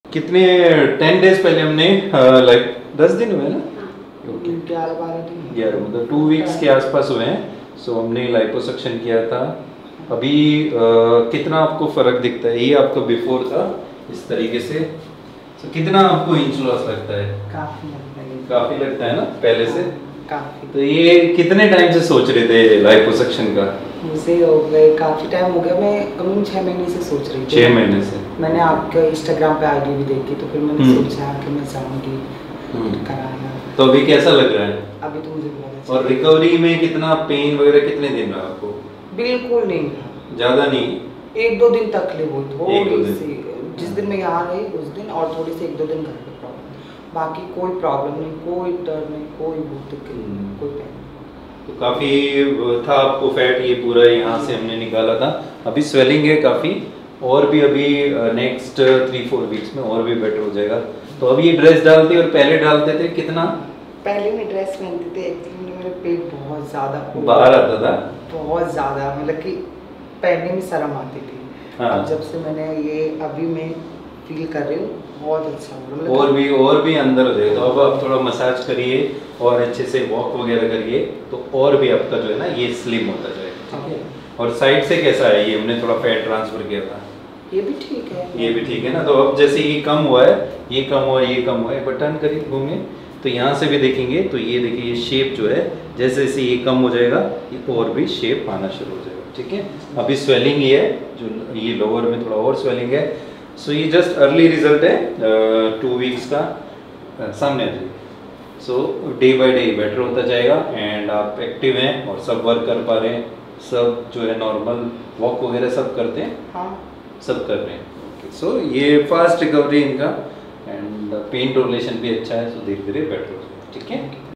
कितने 10 डेज पहले हमने लाइक 10 दिन हुए ना, 11-12 दिन, 11 मतलब 2 वीक्स के आसपास हुए हैं। सो हमने लाइपोसक्शन किया था। अभी कितना आपको फर्क दिखता है? ये आपका बिफोर था इस तरीके से। तो कितना आपको इंच लॉस लगता है? काफी लगता है ना पहले से? काफी। तो ये कितने टाइम से सोच रहे थे लाइपोसक्शन का? मुझे हो गए काफी टाइम हो गया, मैं 6 महीने से सोच रही थी। 6 महीने से। मैंने आपके इंस्टाग्राम पे आईडी भी देखी, तो फिर मैंने सोचा कि मैं जाऊंगी कराना। तो अभी कैसा लग रहा है? अभी तो मुझे बहुत अच्छा। और रिकवरी में कितना पेन वगैरह कितने दिन रहा आपको? बिल्कुल नहीं, ज्यादा नहीं, 1-2 दिन तकलीफ हुई 1-2 थोड़ी दिन। सी, जिस दिन मैं यहाँ रही उस दिन, और थोड़ी सी 1-2 दिन घर पे प्रॉब्लम, बाकी कोई प्रॉब्लम नहीं, कोई दर्द नहीं, कोई दिक्कत नहीं, कोई पेन। तो काफी था आपको फैट, ये पूरा यहाँ से हमने निकाला था। अभी स्वेलिंग है काफी, और भी अभी नेक्स्ट 3-4 वीक्स में और भी बेटर हो जाएगा। तो अभी ये ड्रेस डालते और पहले डालते थे कितना? पहले मैं ड्रेस पहनती थी, एक्चुअली मेरे पेट बहुत ज़्यादा बाहर आता था, बहुत ज़्यादा, मतलब कि पहनने में शर्म आती थी। हाँ। अब जब से मैंने ये, अभी मैं फील कर रही हूँ बहुत अच्छा, मतलब और भी अंदर हो जाएगा। तो अब आप थोड़ा मसाज करिए और अच्छे से वॉक वगैरह करिए, तो और भी आपका जो है ना ये स्लिम होता जाएगा, ठीक है। और साइड से कैसा है? ये हमने थोड़ा फैट ट्रांसफर किया था, ये भी ठीक है, ये भी ठीक है ना। तो अब जैसे ये कम हुआ है, ये कम हुआ है, ये कम हुआ है, बटन करिए घूमिए, तो यहाँ से भी देखेंगे तो ये देखिए ये शेप जो है, जैसे जैसे ये कम हो जाएगा ये और भी शेप आना शुरू हो जाएगा, ठीक है। अभी स्वेलिंग ये है, जो ये लोअर में थोड़ा और स्वेलिंग है। सो ये जस्ट अर्ली रिजल्ट है 2 वीक्स का, सामने आ जाइए। So day by day better होता जाएगा, एंड आप एक्टिव हैं और सब वर्क कर पा रहे हैं, सब जो है नॉर्मल वॉक वगैरह सब करते हैं, हाँ सब कर रहे हैं। सो ये फास्ट रिकवरी इनका, एंड पेन टॉलरेशन भी अच्छा है, सो धीरे धीरे बेटर हो जाएगा, ठीक है।